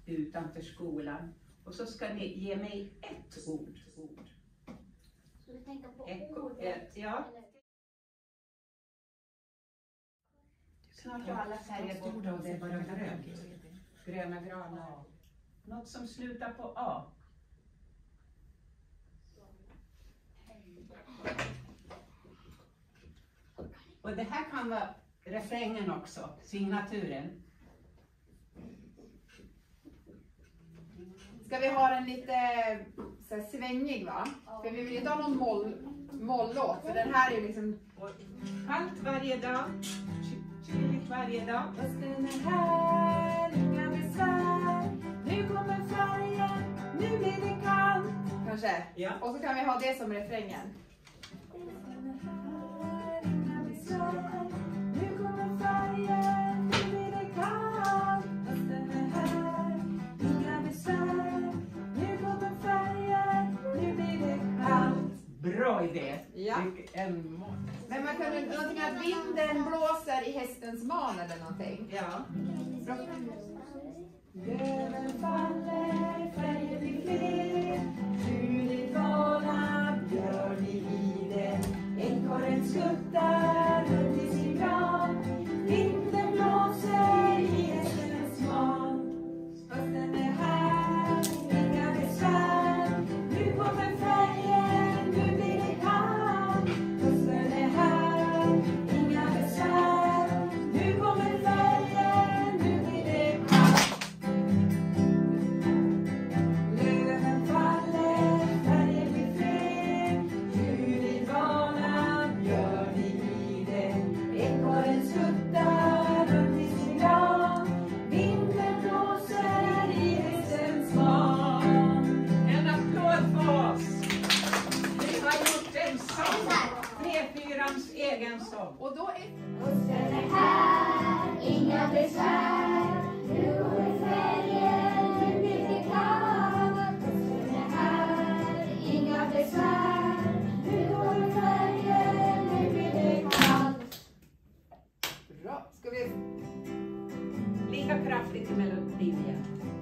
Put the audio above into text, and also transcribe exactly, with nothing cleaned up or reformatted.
utanför skolan. Och så ska ni ge mig ett ord. ord. Ska vi tänka på Eko, ordet? ja. Snart är alla färger borta och det är bara grönt. Gröna granar. Något som slutar på A. Och det här kan vara refrängen också, signaturen. Ska vi ha den lite så här, svängig va? För vi vill inte ha någon moll, moll-låt, för den här är liksom... Och kallt varje dag, kyligt varje dag. Hösten är här, inga besvär. Nu kommer färgen, nu blir det kallt. Kanske? Ja. Och så kan vi ha det som refrängen. Hösten är här, inga besvär. Nu kommer färgen, nu blir det kallt. Hösten är här, inga besvär. Nu kommer färgen, nu blir det kallt. Bra idé. Ja. En mål. Men man kunde, någonting att vinden blåser i hästens man eller någonting. Ja. Löven faller, färger blir fler. Tjuligt vana, björn i ide. Ekorren skuttar runt i sin gran. Vinden blåser i hästens man. Hösten är här, inga besvär. Nu kommer färgen, nu blir det kallt. Hösten är här, inga besvär. Nu kommer färgen, nu blir det kallt. Löven faller, färger blir fler. Tjuligt vana, björn i ide. Ekorren skuttar runt i sin gran. Vinden blåser i hästens man. En applåd för oss. Vi har gjort en sång. P fyrans egen sång. Och då är... Hösten är här, inga besvär. Nu kommer färgen, nu blir det kallt. Hösten är här, inga besvär. Nu kommer färgen, nu blir det kallt. Bra. Ska vi... Lika kraftigt i melodin igen.